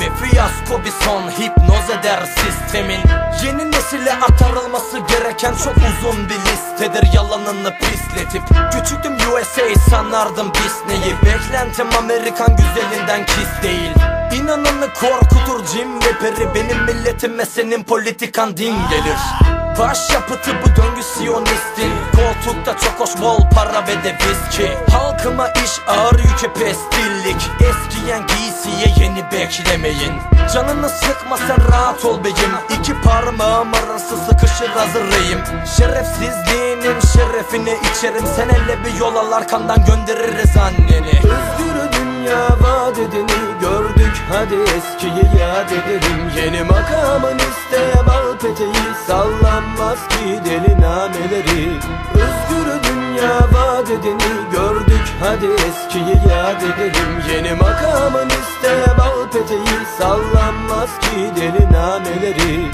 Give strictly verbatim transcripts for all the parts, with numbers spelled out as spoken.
ki fiyasko bir son, hipnoz eder sistemin. Yeni nesile aktarılması gereken çok uzun bir listedir, yalanını pisletip. Küçüktüm U S A sanardım Disney'i, beklentim Amerikan güzelinden kiss değil. İnananı korkutur Jim ve Peri, benim milletime senin politikan din gelir. Başyapıtı bu döngü siyonistin, koltukta çok hoş bol para ve de viski. Halkıma iş ağır yüke pestillik, eskiyen giysiye yeni beklemeyin. Canını sıkma sen rahat ol beyim, İki parmağım arası sıkışır hazırlayım. Şerefsizliğinin şerefini içerim, sen elle bir yol al arkandan göndeririz anneni. Özgür dünya vaat edeni gördük, hadi eskiyi yad edelim. Yeni makamın iste bal peteği, sallanmaz ki deli nameleri. Özgür dünya vaat edeni gördük, hadi eskiyi yad edelim. Yeni makamın iste bal peteği, sallanmaz ki deli nameleri.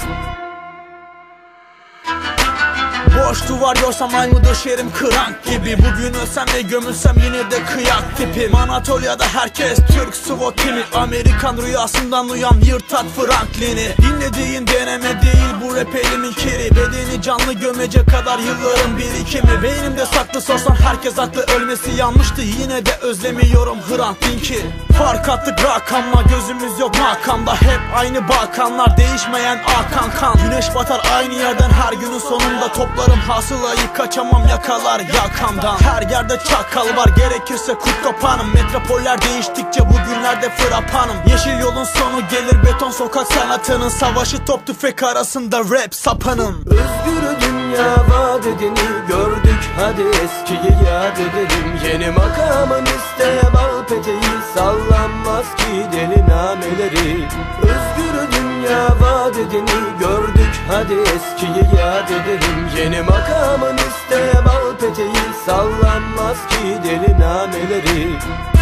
Boş duvar görsem aynı döşerim krank gibi. Bugün ölsem ve gömülsem yine de kıyak tipim. Anatolia'da herkes Türk Svotimi, Amerikan rüyasından uyan yırtat Franklin'i. Dinlediğin deneme değil bu rap elimin kiri, bedeni canlı gömecek kadar yılların birikimi. Beynimde saklı sorsan herkes haklı, ölmesi yanmıştı yine de özlemiyorum Hrant Dink'i. Fark attık rakamla, gözümüz yok makamda, hep aynı bakanlar, değişmeyen akan kan. Güneş batar aynı yerden her günün sonunda, toplarım hasılayı kaçamam yakalar yakamdan. Her yerde çakal var, gerekirse kurt kopanım. Metropoller değiştikçe bugünlerde frapanım. Yeşil yolun sonu gelir, beton sokak sanatının savaşı top tüfek arasında rap sapanım. Özgür dünya vaat edeni gördük, hadi eskiyi yad edelim. Yeni makamın iste bal peteği, sallanmaz ki deli nameleri. Özgür dünya vaat edeni gördük, hadi eskiyi yad edelim. Yeni makamın iste bal peteği, sallanmaz ki deli nameleri.